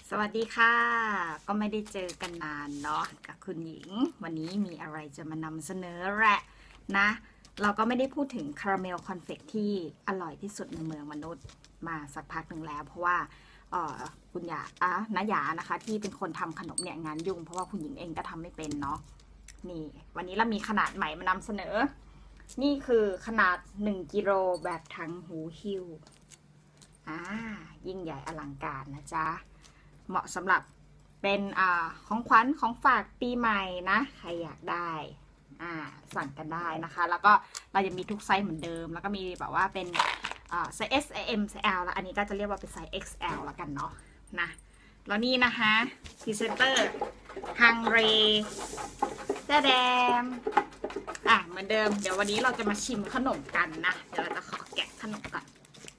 สวัสดีค่ะก็ไม่ได้เจอกันนานเนาะกับคุณหญิงวันนี้มีอะไรจะมานำเสนอแหละนะเราก็ไม่ได้พูดถึงคาราเมลคอนเฟกที่อร่อยที่สุดในเมืองมนุษย์มาสักพักหนึ่งแล้วเพราะว่าคุณหยาน้าหยานะคะที่เป็นคนทำขนมเนี่ยงานยุ่งเพราะว่าคุณหญิงเองก็ทำไม่เป็นเนาะนี่วันนี้เรามีขนาดใหม่มานำเสนอนี่คือขนาด1 กิโลแบบทั้งหูหิ้วยิ่งใหญ่อลังการนะจ๊ะเหมาะสำหรับเป็นของขวัญของฝากปีใหม่นะใครอยากได้สั่งกันได้นะคะแล้วก็เราจะมีทุกไซส์เหมือนเดิมแล้วก็มีแบบว่าเป็นไซส์ S M ไซส์ L แล้วอันนี้ก็จะเรียกว่าเป็นไซส์ XL แล้วกันเนาะนะแล้วนี่นะคะพรีเซนเตอร์ฮังเรแดมเหมือนเดิมเดี๋ยววันนี้เราจะมาชิมขนมกันนะเดี๋ยวเราจะขอแกะขนมก่อน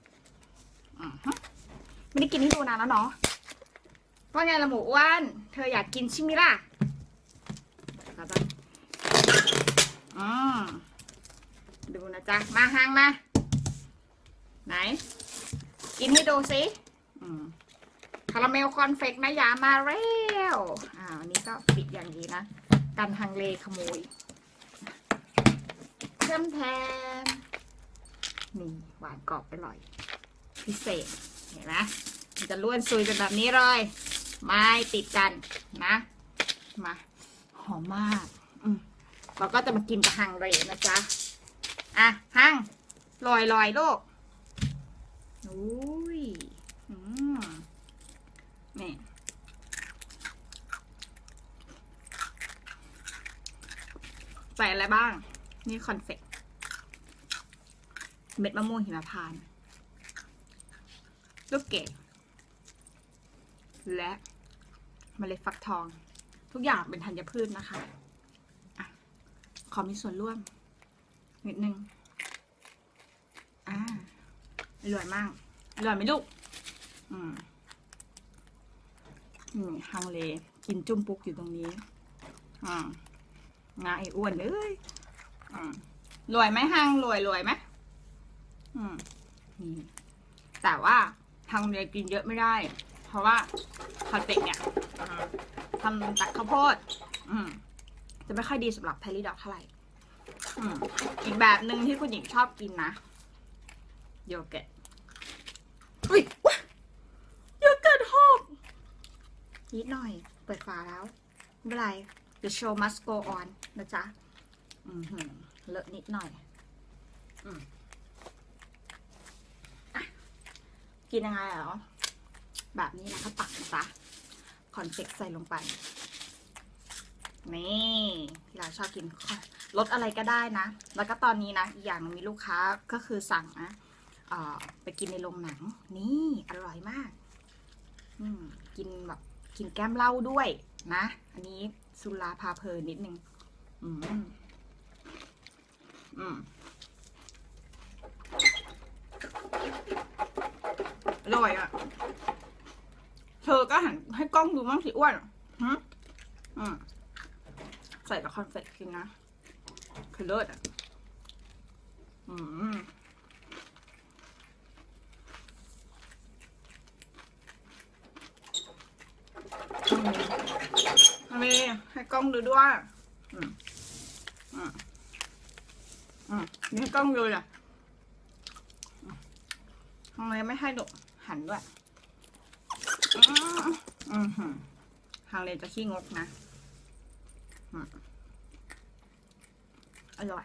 ไม่ได้กินให้ดูนานแล้วเนาะว่าไงละหมูอ้วนเธออยากกินใช่ไหมล่ะดูนะจ๊ะมาฮังมาไหนกินให้ดูสิคาราเมลคอนเฟกนะยามาแล้วอันนี้ก็ปิดอย่างดีนะกันฮังเลขโมยเชื่อมแทนนี่หวานกรอบอร่อยพิเศษเห็นไหมมันจะล้วนซุยเป็นแบบนี้เลยไม่ติดกันนะมาหอมมากเราก็จะมากินกับฮังเรนะจ๊ะฮังลอยลูกอุ้ยนี่ใส่อะไรบ้างนี่คอนเฟกเม็ดมะม่วงหิมพานต์ลูกเกดและเมล็ดฟักทองทุกอย่างเป็นธัญพืชนะคะขอมีส่วนร่วมนิดนึงอร่อยมากอร่อยไหมลูกฮังเลกินจุ้มปุ๊กอยู่ตรงนี้งาไอ้อ้วนเลยรวยไหมฮังรวยไหมนี่แต่ว่าฮังเลกินเยอะไม่ได้เพราะว่าคอนเฟกเนี่ยทำจากข้าวโพดจะไม่ค่อยดีสำหรับแพรี่ดอกเท่าไหร่อีกแบบหนึ่งที่คุณหญิงชอบกินนะโยเกิร์ตโยเกิร์ตหกนิดหน่อยเปิดฝาแล้วไม่เป็นไร The show must go on นะจ๊ะเลอะนิดหน่อยกินยังไงเหรอแบบนี้นะคะตักนะจ๊ะคอนเฟกใส่ลงไปนี่เราชอบกินรสอะไรก็ได้นะแล้วก็ตอนนี้นะอีกอย่างนึงมีลูกค้าก็คือสั่งนะไปกินในโรงหนังนี่อร่อยมากกินแบบกินแก้มเหล้าด้วยนะอันนี้สุราพาเพลินนิดนึงอร่อยอ่ะเธอก็หันให้กล้องดูมั่งสิอ้วนใส่กับคอนเฟกต์กินนะคือเลิศอ่ะให้กล้องดูด้วยนี่ให้กล้องดูอ่ะทำไมไม่ให้ดูหันด้วยฮังเลจะขี้งกนะอร่อย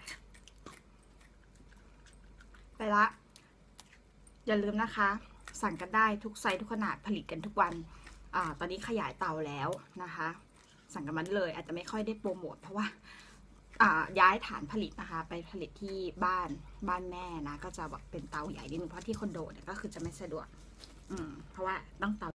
ไปละอย่าลืมนะคะสั่งกันได้ทุกไซส์ทุกขนาดผลิตกันทุกวันตอนนี้ขยายเตาแล้วนะคะสั่งกันมาเลยอาจจะไม่ค่อยได้โปรโมทเพราะว่าย้ายฐานผลิตนะคะไปผลิตที่บ้านแม่นะก็จะแบบเป็นเตาใหญ่นิดนึงเพราะที่คอนโดเนี่ยก็คือจะไม่สะดวกเพราะว่าต้องเตา